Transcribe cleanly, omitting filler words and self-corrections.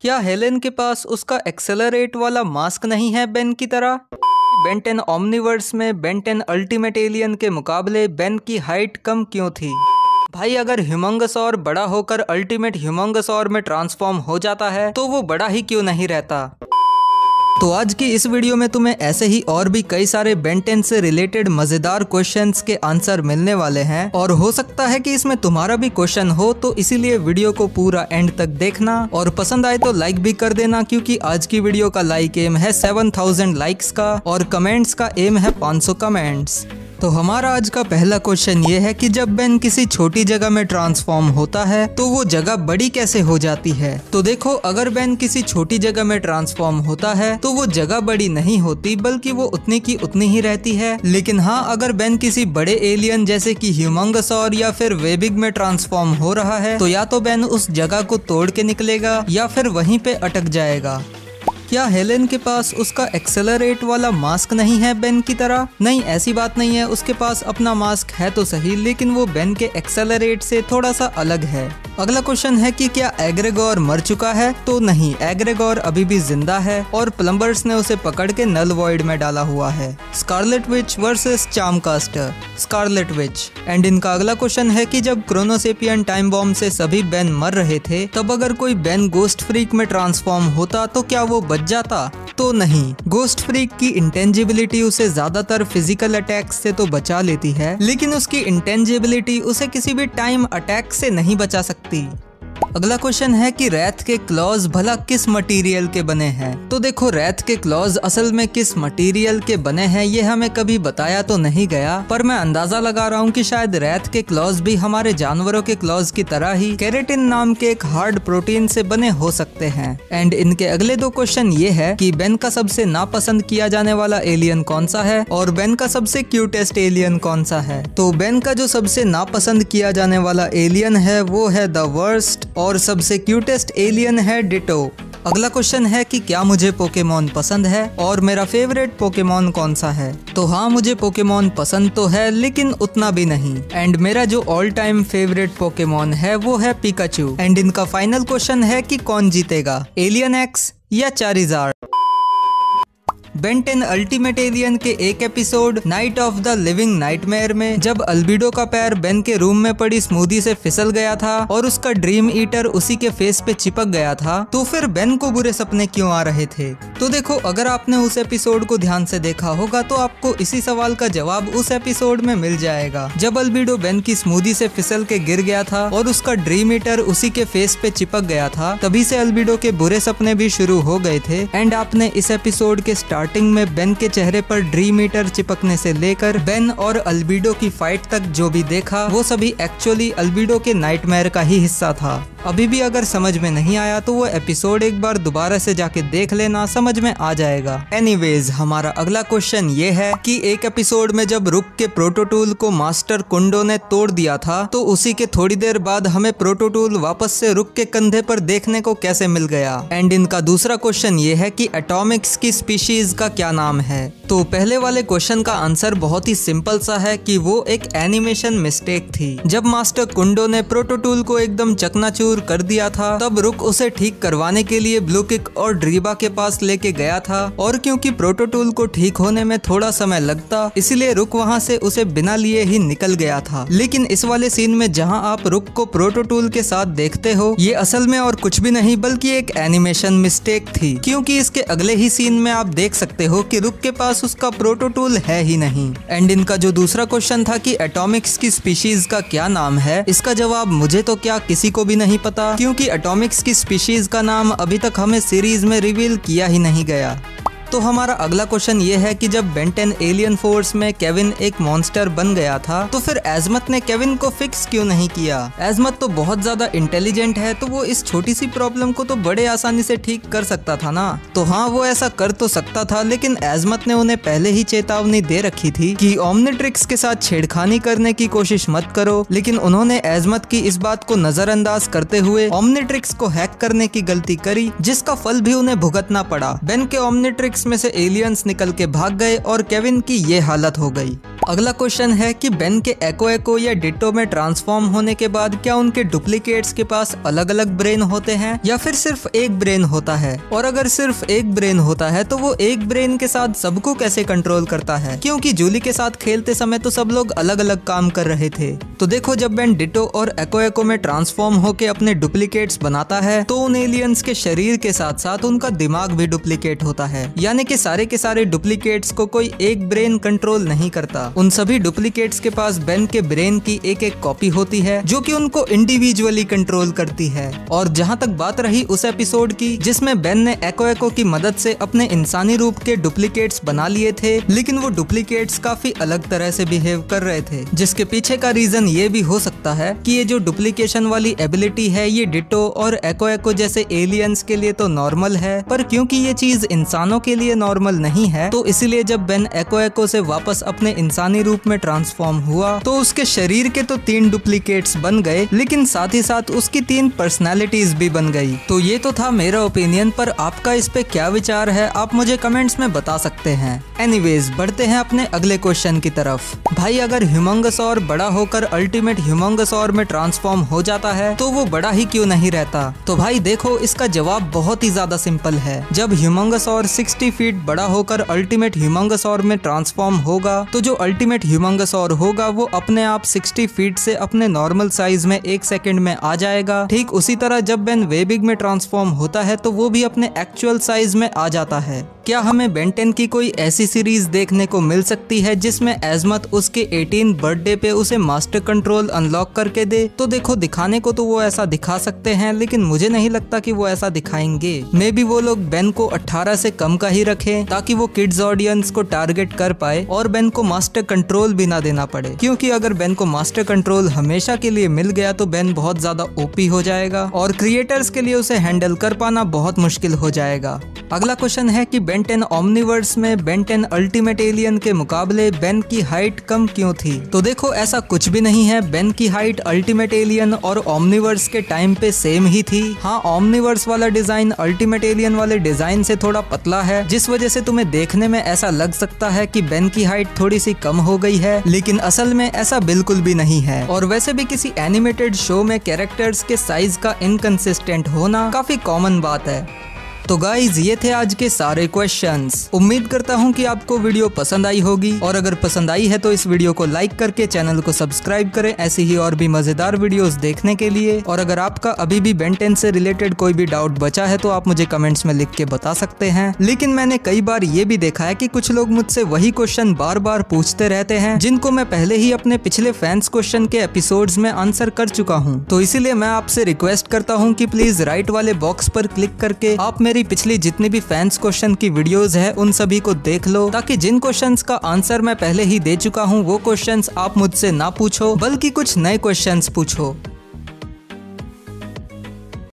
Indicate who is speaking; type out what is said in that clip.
Speaker 1: क्या हेलेन के पास उसका एक्सेलरेट वाला मास्क नहीं है बेन की तरह? बेन 10 ओमनीवर्स में बेन 10 अल्टीमेट एलियन के मुकाबले बेन की हाइट कम क्यों थी? भाई अगर ह्यूमंगसॉर बड़ा होकर अल्टीमेट ह्यूमंगसॉर में ट्रांसफॉर्म हो जाता है तो वो बड़ा ही क्यों नहीं रहता? तो आज की इस वीडियो में तुम्हें ऐसे ही और भी कई सारे बेन 10 से रिलेटेड मजेदार क्वेश्चंस के आंसर मिलने वाले हैं और हो सकता है कि इसमें तुम्हारा भी क्वेश्चन हो, तो इसीलिए वीडियो को पूरा एंड तक देखना और पसंद आए तो लाइक भी कर देना, क्योंकि आज की वीडियो का लाइक एम है 7000 लाइक्स का और कमेंट्स का एम है 500 कमेंट्स। तो हमारा आज का पहला क्वेश्चन ये है कि जब बेन किसी छोटी जगह में ट्रांसफॉर्म होता है तो वो जगह बड़ी कैसे हो जाती है? तो देखो, अगर बेन किसी छोटी जगह में ट्रांसफॉर्म होता है तो वो जगह बड़ी नहीं होती, बल्कि वो उतनी की उतनी ही रहती है। लेकिन हाँ, अगर बेन किसी बड़े एलियन जैसे कि ह्यूमंगसॉर या फिर वेबिग में ट्रांसफॉर्म हो रहा है तो या तो बेन उस जगह को तोड़ के निकलेगा या फिर वहीं पे अटक जाएगा। क्या हेलेन के पास उसका एक्सेलरेट वाला मास्क नहीं है बेन की तरह? नहीं, ऐसी बात नहीं है। उसके पास अपना मास्क है तो सही, लेकिन वो बेन के एक्सेलरेट से थोड़ा सा अलग है। अगला क्वेश्चन है कि क्या एग्रेगोर मर चुका है? तो नहीं, एग्रेगोर अभी भी जिंदा है और प्लम्बर्स ने उसे पकड़ के नल वॉइड में डाला हुआ है। Scarlet Witch versus Charmcaster, Scarlet Witch. And इनका अगला क्वेश्चन है कि जब क्रोनोसेपियन टाइम बॉम्ब से सभी बेन मर रहे थे, तब अगर कोई बेन गोस्ट फ्रीक में ट्रांसफॉर्म होता तो क्या वो बच जाता? तो नहीं, गोस्ट फ्रीक की इंटेंजिबिलिटी उसे ज्यादातर फिजिकल अटैक से तो बचा लेती है, लेकिन उसकी इंटेंजिबिलिटी उसे किसी भी टाइम अटैक से नहीं बचा सकती। अगला क्वेश्चन है कि रैथ के क्लॉज भला किस मटेरियल के बने हैं? तो देखो, रैथ के क्लॉज असल में किस मटेरियल के बने हैं ये हमें कभी बताया तो नहीं गया, पर मैं अंदाजा लगा रहा हूँ कि शायद रैथ के क्लॉज भी हमारे जानवरों के क्लॉज की तरह ही केराटिन नाम के एक हार्ड प्रोटीन से बने हो सकते हैं। एंड इनके अगले दो क्वेश्चन ये है कि बेन का सबसे नापसंद किया जाने वाला एलियन कौन सा है और बेन का सबसे क्यूटेस्ट एलियन कौन सा है? तो बेन का जो सबसे नापसंद किया जाने वाला एलियन है वो है द वर्स्ट और सबसे क्यूटेस्ट एलियन है डिटो। अगला क्वेश्चन है कि क्या मुझे पोकेमॉन पसंद है और मेरा फेवरेट पोकेमॉन कौन सा है? तो हाँ, मुझे पोकेमॉन पसंद तो है, लेकिन उतना भी नहीं। एंड मेरा जो ऑल टाइम फेवरेट पोकेमॉन है वो है पिकाचू। एंड इनका फाइनल क्वेश्चन है कि कौन जीतेगा, एलियन एक्स या चारिज़ार्ड? बेन 10 अल्टीमेट एलियन के एक episode night of the living nightmare में जब अल्बिडो का पैर बेन के रूम में पड़ी स्मूदी से फिसल गया था और उसका ड्रीम ईटर उसी के फेस पे चिपक गया था, तो फिर बेन को बुरे सपने क्यों आ रहे थे? तो देखो, अगर आपने उस एपिसोड को ध्यान से देखा होगा तो आपको इसी सवाल का जवाब उस एपिसोड में मिल जाएगा। जब अल्बिडो बेन की स्मूदी से फिसल के गिर गया था और उसका ड्रीम ईटर उसी के फेस पे चिपक गया था, तभी से अल्बिडो के बुरे सपने भी शुरू हो गए थे। एंड आपने इस एपिसोड के स्टार्टिंग में बेन के चेहरे पर ड्रीम ईटर चिपकने से लेकर बेन और अल्बिडो की फाइट तक जो भी देखा वो सभी एक्चुअली अल्बिडो के नाइटमेयर का ही हिस्सा था। अभी भी अगर समझ में नहीं आया तो वो एपिसोड एक बार दोबारा से जाके देख लेना, समझ में आ जाएगा। एनीवेज, हमारा अगला क्वेश्चन ये है कि एक एपिसोड में जब रुक के प्रोटोटूल को मास्टर कुंडो ने तोड़ दिया था तो उसी के थोड़ी देर बाद हमें प्रोटोटूल वापस से रुक के कंधे पर देखने को कैसे मिल गया? एंड इनका दूसरा क्वेश्चन ये है कि एटॉमिक्स की स्पीशीज का क्या नाम है? तो पहले वाले क्वेश्चन का आंसर बहुत ही सिंपल सा है कि वो एक एनिमेशन मिस्टेक थी। जब मास्टर कुंडो ने प्रोटोटूल को एकदम चकनाचूर कर दिया था, तब रुक उसे ठीक करवाने के लिए ब्लू किक और ड्रीबा के पास लेके गया था, और क्योंकि प्रोटोटूल को ठीक होने में थोड़ा समय लगता, इसलिए रुक वहां से उसे बिना लिए ही निकल गया था। लेकिन इस वाले सीन में जहां आप रुक को प्रोटोटूल के साथ देखते हो, ये असल में और कुछ भी नहीं बल्कि एक एनिमेशन मिस्टेक थी, क्योंकि इसके अगले ही सीन में आप देख सकते हो कि रुक के पास उसका प्रोटोटूल है ही नहीं। एंड इनका जो दूसरा क्वेश्चन था कि एटॉमिक्स की स्पीशीज का क्या नाम है, इसका जवाब मुझे तो क्या किसी को भी नहीं पता, क्योंकि एटॉमिक्स की स्पीशीज का नाम अभी तक हमें सीरीज में रिवील किया ही नहीं गया। तो हमारा अगला क्वेश्चन ये है कि जब बेन 10 एलियन फोर्स में केविन एक मॉन्स्टर बन गया था तो फिर एजमत ने केविन को फिक्स क्यों नहीं किया? एजमत तो बहुत ज्यादा इंटेलिजेंट है, तो वो इस छोटी सी प्रॉब्लम को तो बड़े आसानी से ठीक कर सकता था ना। तो हाँ, वो ऐसा कर तो सकता था, लेकिन एजमत ने उन्हें पहले ही चेतावनी दे रखी थी कि ओमनिट्रिक्स के साथ छेड़खानी करने की कोशिश मत करो, लेकिन उन्होंने एजमत की इस बात को नजरअंदाज करते हुए ओमनिट्रिक्स को हैक करने की गलती करी, जिसका फल भी उन्हें भुगतना पड़ा। बेन के ओमनिट्रिक्स में से एलियंस निकल के भाग गए और केविन की ये हालत हो गई। अगला क्वेश्चन है कि बेन के एको या डिट्टो में ट्रांसफॉर्म होने के बाद क्या उनके डुप्लीकेट्स के पास अलग अलग ब्रेन होते हैं या फिर सिर्फ एक ब्रेन होता है? और अगर सिर्फ एक ब्रेन होता है तो वो एक ब्रेन के साथ सबको कैसे कंट्रोल करता है? क्योंकि जूली के साथ खेलते समय तो सब लोग अलग अलग काम कर रहे थे। तो देखो, जब बेन डिट्टो और एको में ट्रांसफॉर्म होके अपने डुप्लीकेट्स बनाता है तो उन एलियंस के शरीर के साथ साथ उनका दिमाग भी डुप्लीकेट होता है, यानी कि सारे के सारे डुप्लीकेट्स को कोई एक ब्रेन कंट्रोल नहीं करता। उन सभी डुप्लीकेट्स के पास बेन के ब्रेन की एक एक कॉपी होती है जो कि उनको इंडिविजुअली कंट्रोल करती है। और जहां तक बात रही उस एपिसोड की जिसमें बेन ने एको की मदद से अपने इंसानी रूप के डुप्लीकेट्स बना लिए थे, लेकिन वो डुप्लीकेट्स काफी अलग तरह से बिहेव कर रहे थे, जिसके पीछे का रीजन ये भी हो सकता है कि ये जो डुप्लीकेशन वाली एबिलिटी है ये डिट्टो और एको जैसे एलियंस के लिए तो नॉर्मल है, पर क्योंकि ये चीज इंसानों के लिए नॉर्मल नहीं है तो इसलिए जब बेन एको से वापस अपने इंसानी रूप में ट्रांसफॉर्म हुआ तो उसके शरीर के तो 3 डुप्लीकेट्स बन गए, लेकिन साथ ही साथ उसकी 3 पर्सनालिटीज भी बन गई। तो ये तो था मेरा ओपिनियन, पर आपका इस पे क्या विचार है आप मुझे कमेंट्स में बता सकते हैं। एनीवेज, बढ़ते हैं अपने अगले क्वेश्चन की तरफ। भाई, अगर ह्यूमंगसौर बड़ा होकर अल्टीमेट ह्यूमंगसौर में ट्रांसफॉर्म हो जाता है तो वो बड़ा ही क्यों नहीं रहता? तो भाई देखो, इसका जवाब बहुत ही ज्यादा सिंपल है। जब ह्यूमंगसौर 60 फीट बड़ा होकर अल्टीमेट ह्यूमंगसौर में ट्रांसफॉर्म होगा तो जो अल्टीमेट ह्यूमंगसौर होगा वो अपने आप 60 फीट से अपने नॉर्मल साइज में 1 सेकंड में आ जाएगा। ठीक उसी तरह जब बेन वेबिग में ट्रांसफॉर्म होता है तो वो भी अपने एक्चुअल साइज में आ जाता है। क्या हमें बेन 10 की कोई ऐसी सीरीज देखने को मिल सकती है जिसमें एजमत उसके 18 बर्थडे पे उसे मास्टर कंट्रोल अनलॉक करके दे? तो देखो, दिखाने को तो वो ऐसा दिखा सकते हैं, लेकिन मुझे नहीं लगता कि वो ऐसा दिखाएंगे। मे बी वो लोग बेन को 18 से कम का ही रखें ताकि वो किड्स ऑडियंस को टारगेट कर पाए और बेन को मास्टर कंट्रोल भी ना देना पड़े, क्योंकि अगर बेन को मास्टर कंट्रोल हमेशा के लिए मिल गया तो बेन बहुत ज्यादा ओपी हो जाएगा और क्रिएटर्स के लिए उसे हैंडल कर पाना बहुत मुश्किल हो जाएगा। अगला क्वेश्चन है कि बेन 10 ओमनीवर्स में बेन 10 अल्टीमेट एलियन के मुकाबले बेन की हाइट कम क्यों थी? तो देखो, ऐसा कुछ भी नहीं है। बेन की हाइट अल्टीमेट एलियन और ओमनीवर्स के टाइम पे सेम ही थी। हाँ, ओमनीवर्स वाला डिजाइन अल्टीमेट एलियन वाले डिजाइन से थोड़ा पतला है, जिस वजह से तुम्हें देखने में ऐसा लग सकता है कि बेन की हाइट थोड़ी सी कम हो गई है, लेकिन असल में ऐसा बिल्कुल भी नहीं है। और वैसे भी किसी एनिमेटेड शो में कैरेक्टर्स के साइज का इनकंसिस्टेंट होना काफी कॉमन बात है। तो गाइज, ये थे आज के सारे क्वेश्चंस। उम्मीद करता हूँ कि आपको वीडियो पसंद आई होगी, और अगर पसंद आई है तो इस वीडियो को लाइक करके चैनल को सब्सक्राइब करें ऐसी ही और भी मजेदार वीडियोस देखने के लिए। और अगर आपका अभी भी बेन 10 से रिलेटेड कोई भी डाउट बचा है तो आप मुझे कमेंट्स में लिख के बता सकते हैं। लेकिन मैंने कई बार ये भी देखा है कि कुछ लोग मुझसे वही क्वेश्चन बार बार पूछते रहते हैं जिनको मैं पहले ही अपने पिछले फैंस क्वेश्चन के एपिसोड्स में आंसर कर चुका हूँ। तो इसीलिए मैं आपसे रिक्वेस्ट करता हूँ कि प्लीज राइट वाले बॉक्स पर क्लिक करके आप मेरी पिछली जितनी भी फैंस क्वेश्चन की वीडियोस है उन सभी को देख लो, ताकि जिन क्वेश्चंस का आंसर मैं पहले ही दे चुका हूँ वो क्वेश्चंस आप मुझसे ना पूछो बल्कि कुछ नए क्वेश्चंस पूछो।